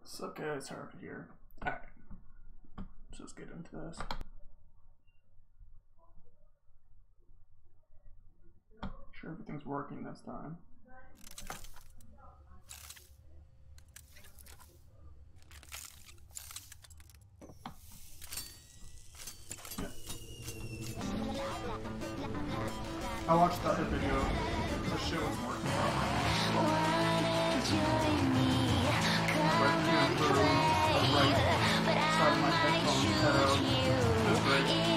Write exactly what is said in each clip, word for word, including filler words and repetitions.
It's okay, it's hard to hear. Alright. Let's just get into this. Sure everything's working this time. Yeah. I watched the other video. The shit wasn't working properly. The right side of my headphones cut out. That's right.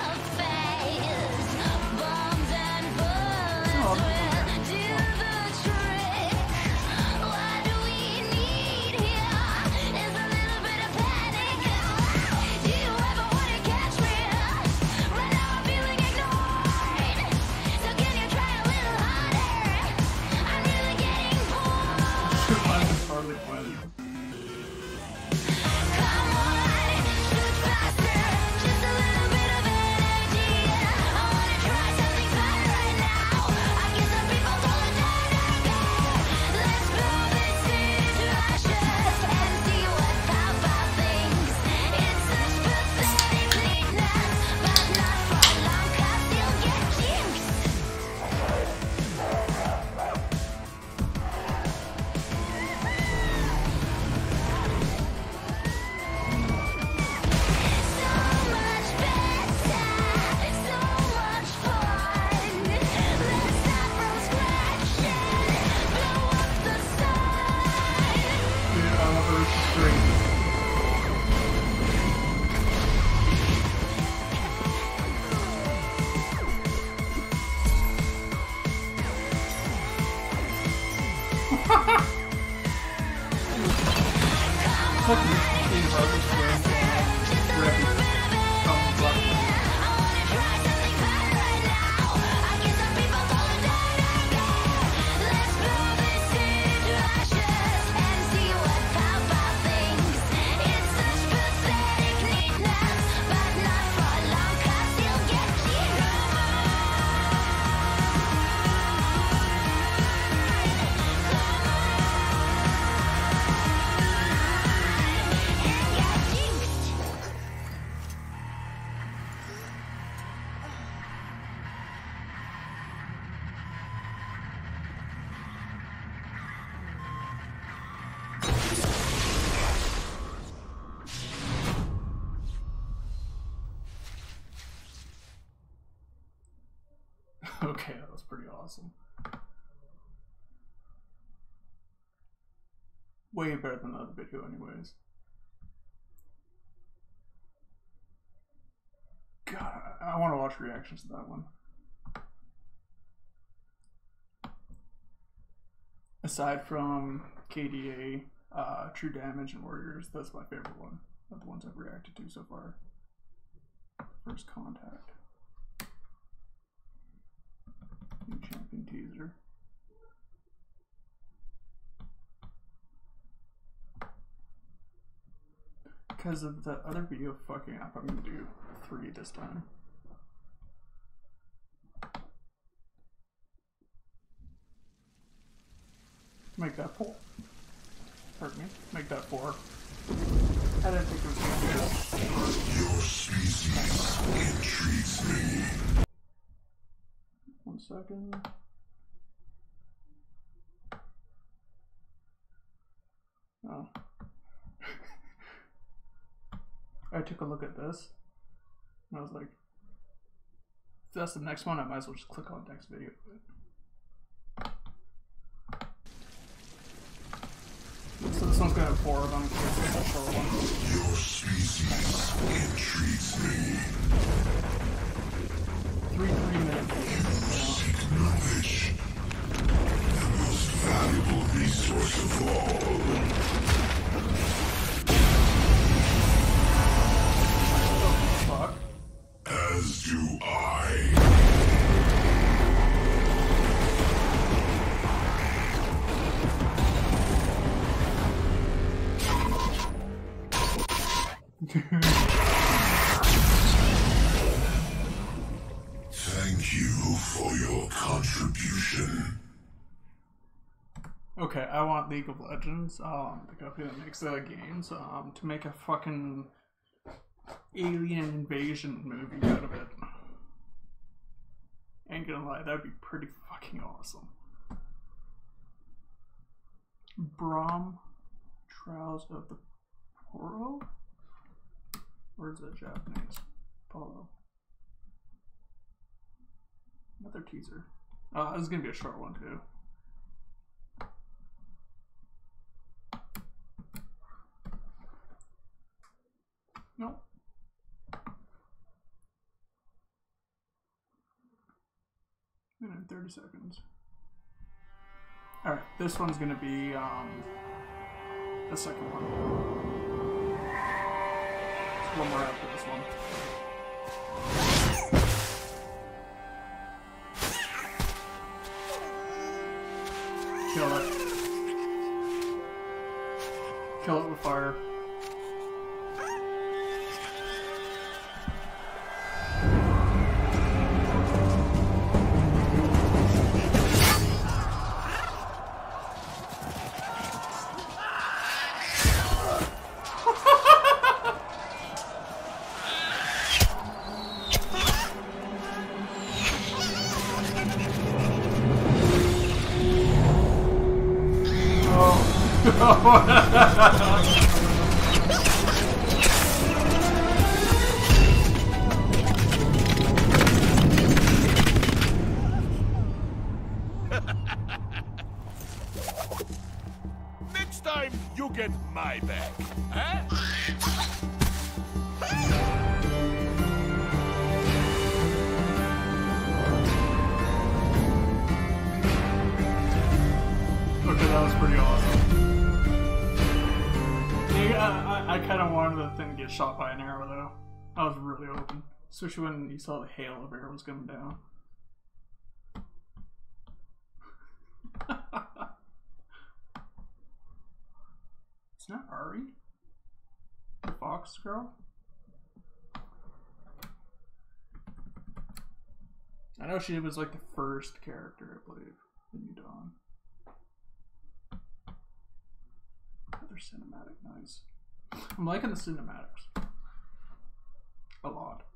Okay, that was pretty awesome. Way better than the other video anyways. God, I want to watch reactions to that one. Aside from K D A, uh, True Damage, and Warriors, that's my favorite one of the ones I've reacted to so far. First Contact. New champion teaser. Because of the other video fucking up, I'm gonna do three this time. Make that four. Pardon me. Make that four. I didn't think it was gonna do that. Your species intrigues me. One second. Oh. I took a look at this and I was like, if that's the next one, I might as well just click on next video. So this one's gonna have four of them because it's a short one. Your species intrigues me. Three, three minutes. You seek knowledge, the most valuable resource of all. Fuck. As do I. Thank you for your contribution. Okay. Okay, I want League of Legends, um, the company that makes the games, um, to make a fucking alien invasion movie out of it. Ain't gonna lie, that'd be pretty fucking awesome. Braum Trials of the Poro? Or is that Japanese? Polo. Another teaser. Oh, this is gonna be a short one too. Nope. Minute and thirty seconds. Alright, this one's gonna be um the second one. There's one more after this one. Kill it. Kill it with fire. Next time, you get my back, huh? Okay, that was pretty awesome. Yeah, I, I, I kind of wanted the thing to get shot by an arrow, though. I was really hoping. Especially when you saw the hail of arrows coming down. It's not Ari? The fox girl? I know she was like the first character, I believe, in New Dawn. Another cinematic, nice. I'm liking the cinematics. A lot.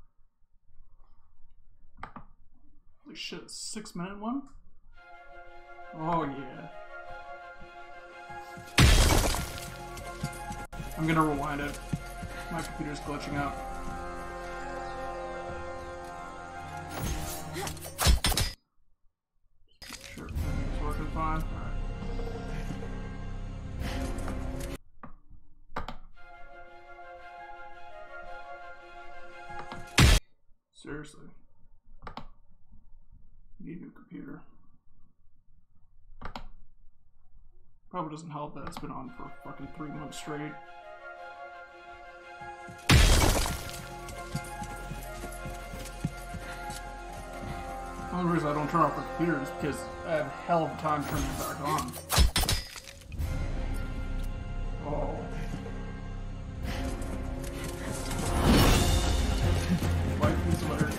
Holy shit, six minute one? Oh yeah. I'm gonna rewind it. My computer's glitching out. Sure, everything's working fine. Alright. Seriously. Need a new computer. Probably doesn't help that it's been on for fucking three months straight. The only reason I don't turn off the computer is because I have a hell of a time turning it back on. Oh. White piece of litter.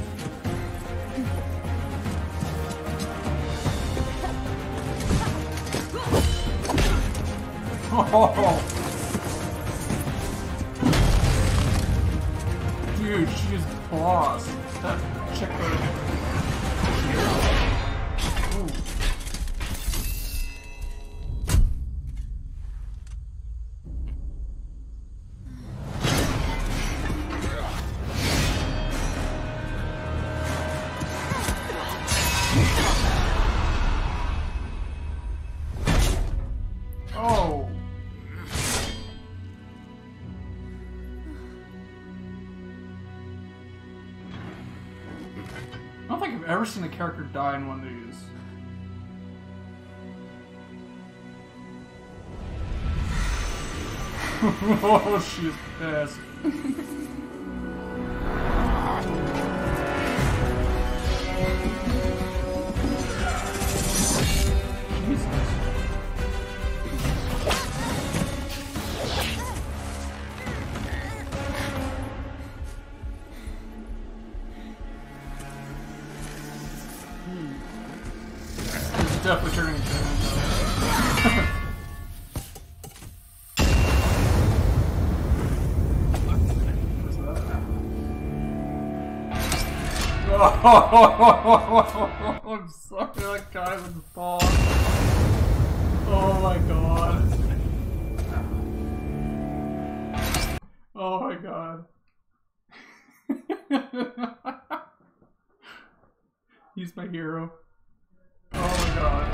Oh. Dude, she is the boss. That chick right. Oh. I don't think I've ever seen a character die in one of these. Oh, she's pissed. Jesus. Definitely turning into him. Oh, I'm sorry, that guy was bald. Oh my god. Oh my god. He's my hero. Oh my god.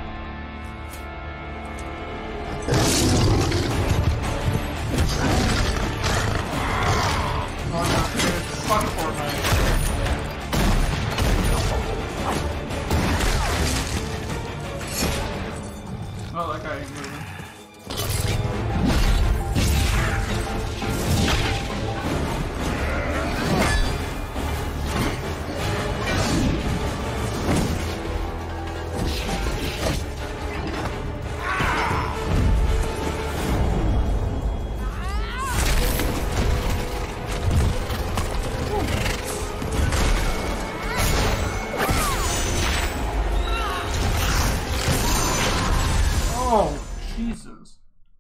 Oh no, dude. Fuck Fortnite. Oh, that guy ain't moving. Oh, Jesus.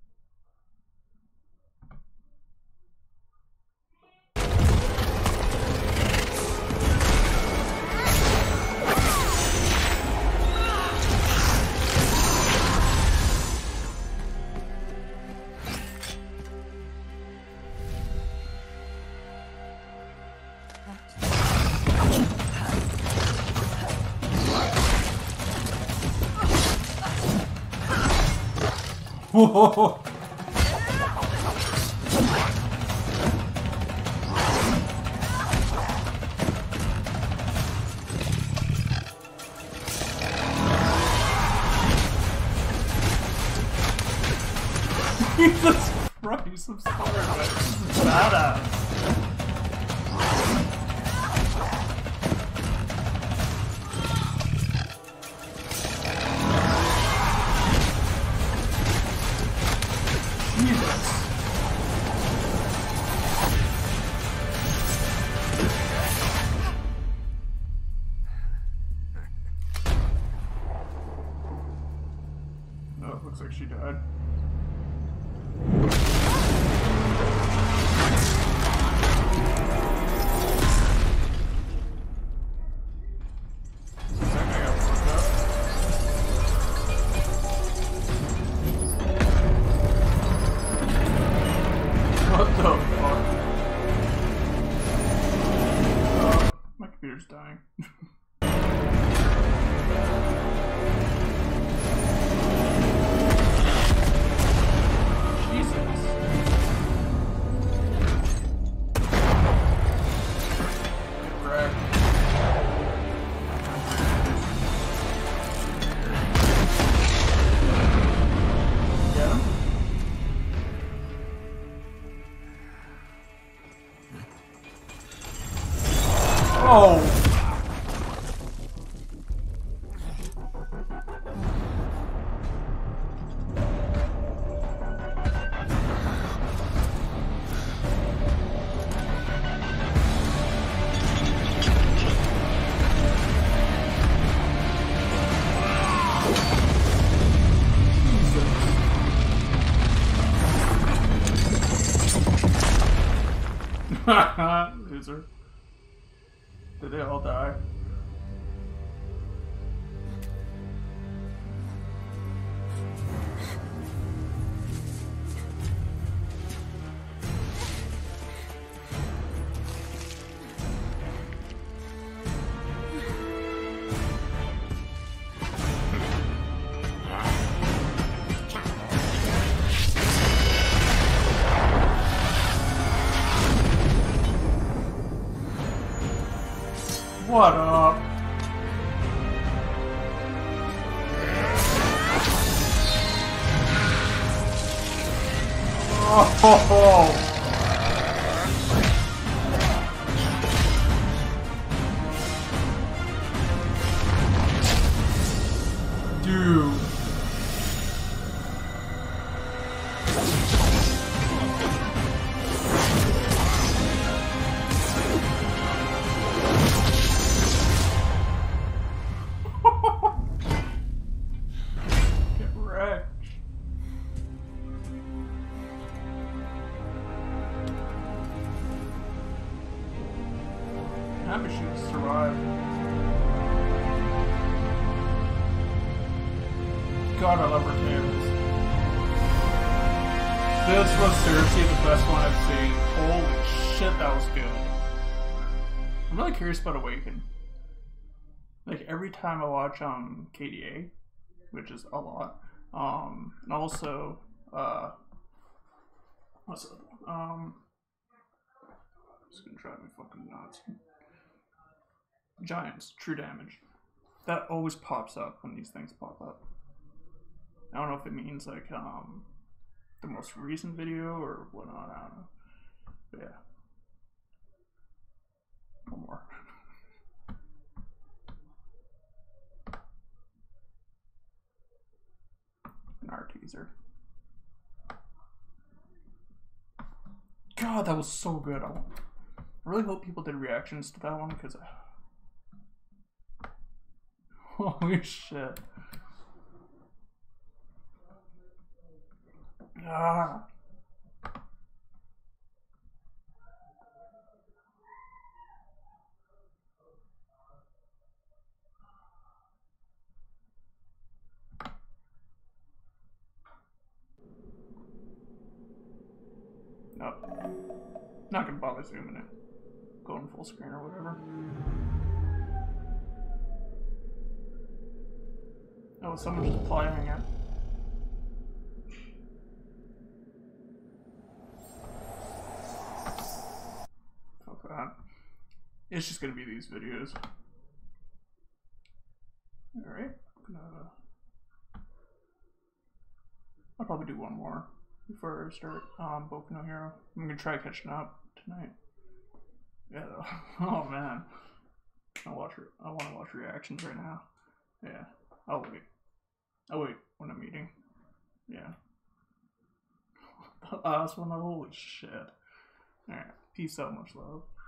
Whoa! Jesus Christ, I'm sorry, but this is badass. Jesus. Oh, it looks like she died. What the fuck? Oh, my computer's dying. Jesus. Get wrecked. Get him? Oh! Loser. Did they all die? What up? Oh! Dude. Get wrecked. happy she survived. God, I love her tails. This was seriously the best one I've seen. Holy shit, that was good. I'm really curious about Awaken. Like every time I watch um K D A, which is a lot, um, and also uh, what's the other one? Um, it's gonna drive me fucking nuts. Giants, True Damage. That always pops up when these things pop up. I don't know if it means like um the most recent video or whatnot. I don't know. But yeah. One more. An art teaser. God, that was so good. I, I really hope people did reactions to that one because. Holy shit. Ah. Nope. Not gonna bother zooming it. Going full screen or whatever. Oh, someone just applying it. Fuck that. It's just gonna be these videos. Alright. Gonna... I'll probably do one more before I start um, Boku no Hero. I'm gonna try catching up tonight. Yeah, though. Oh man. I watch. I want to watch reactions right now. Yeah. I'll wait. I'll wait when I'm eating. Yeah. The last one. Holy shit. Alright. Peace out. Much love.